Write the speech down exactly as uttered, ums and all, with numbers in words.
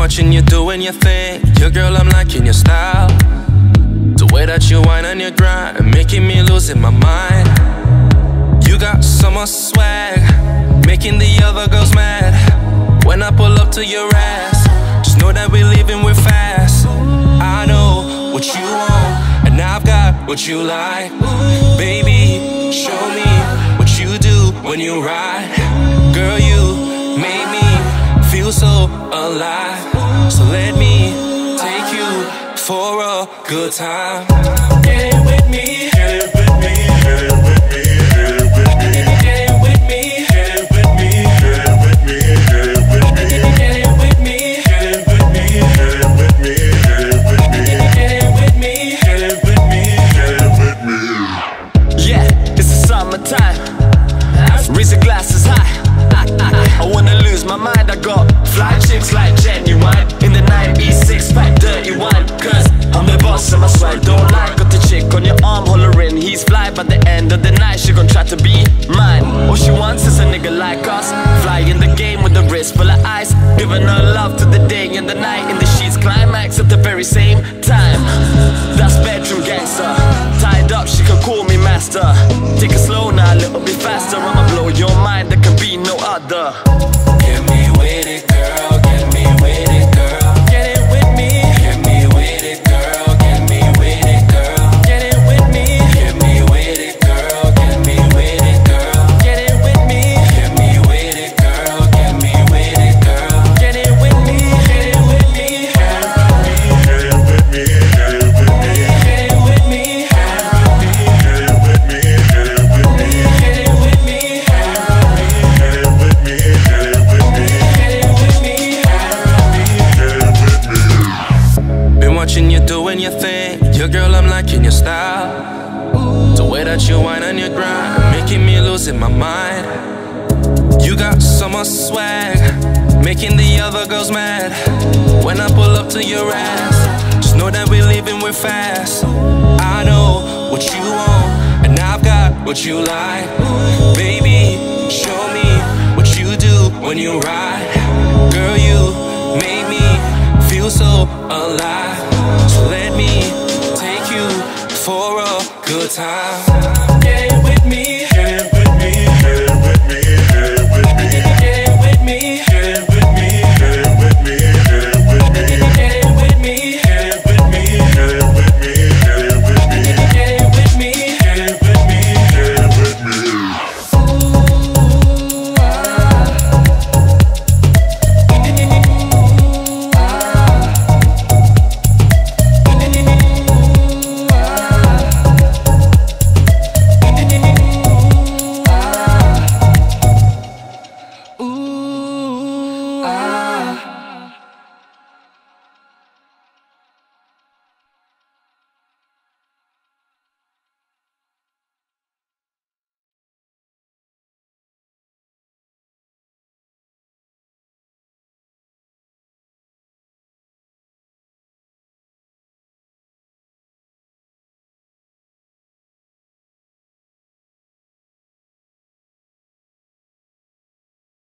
watching you doing your thing. Your girl, I'm liking your style. The way that you whine on your grind, making me losing my mind. You got so much swag, making the other girls mad. When I pull up to your ass, just know that we're leaving, we're fast. I know what you want, and I've got what you like. Baby, show me what you do when you ride. Girl, you made me feel so alive. So let me take you for a good time. Get it with me, get it with me, get it with me, get it with me, get it with me, get it with me, get it with me, get it with me, get it with me, get it with me, get it with me, get it with me, get it with me, get it with me, get it with me. Yeah, it's the summertime. Raise the glasses high. I, I, I wanna lose my mind. I got fly chicks like genuine in the nineties, six pack dirty wine. Cause I'm the boss and my swag don't lie. Got the chick on your arm hollering he's fly. By the end of the night she gon' try to be mine. All she wants is a nigga like us, fly in the game with the wrist full of ice, giving her love to the day and the night. In the sheets climax at the very same time. That's bedroom gangster. Tied up she can call me master. Take it slow now, a little bit faster. I'ma blow your mind, there can be no other. Get me with it, girl, get me with it, girl. Get it with me. Get me with it, girl, get me with it, girl. Get it with me. Get me with it, girl, get me with it, girl. Get it with me. Get me with it, girl, get me with it, girl. Get it with me. Get it with me. Get it with me, get it with me, Get it with me. get it with me, get it with me, Get it with me. get it with me, get it with me, Get it with me. get it with me. Been watching you doing your thing. Your girl, I'm liking your style. The way that you whine on your grind, making me losing my mind. You got so much swag, making the other girls mad. When I pull up to your ass, just know that we're leaving, we're fast. I know what you want, and I've got what you like. Baby, show me what you do when you ride. Girl, you made me feel so alive. So let me take you for a good time.